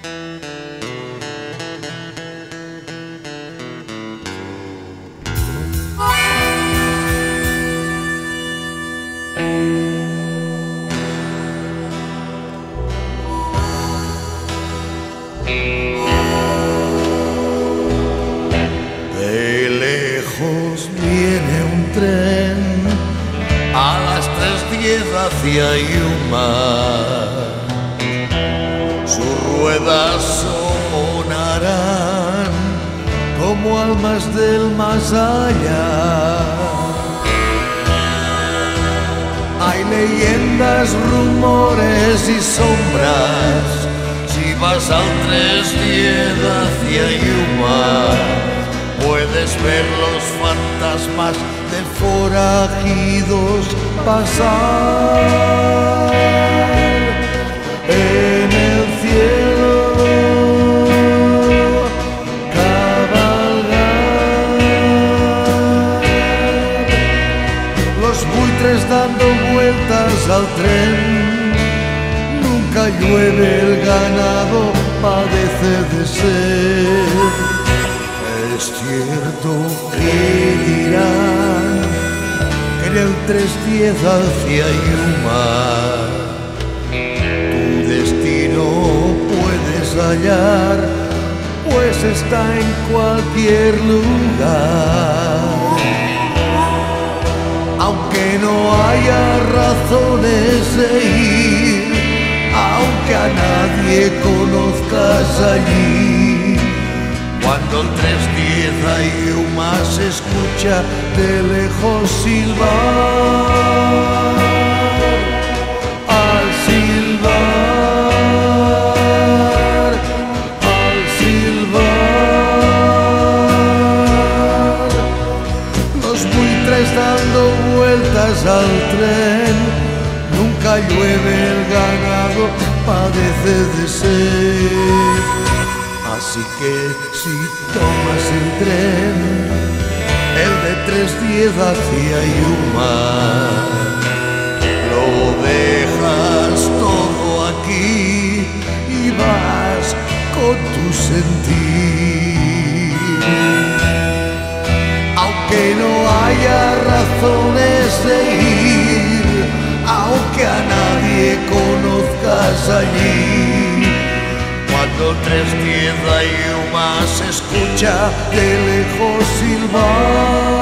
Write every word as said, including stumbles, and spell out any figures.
De lejos viene un tren a las tres diez hacia Yuma. Sus ruedas sonarán como almas del más allá. Hay leyendas, rumores y sombras. Si vas al tres diez hacia Yuma, puedes ver los fantasmas de forajidos pasar en el cielo, cabalgar, los buitres dando vueltas al tren. Nunca llueve, el ganado padece de sed. Es cierto que dirán que en el tres diez hacia Yuma tu destino puedes hallar, pues está en cualquier lugar. Aunque no haya razones de ir, aunque a nadie conozcas allí, cuando el tres diez a Yuma se escucha de lejos silbar, al silbar, al silbar, los buitres dando vueltas al tren. Nunca llueve, el ganado padece de sed. Así que si tomas el tren, el de tres diez hacia Yuma, lo dejas todo aquí y vas con tu sentir. Aunque no haya razones de ir, aunque a nadie conozcas allí, cuando el tres diez a Yuma se escucha de lejos silbar.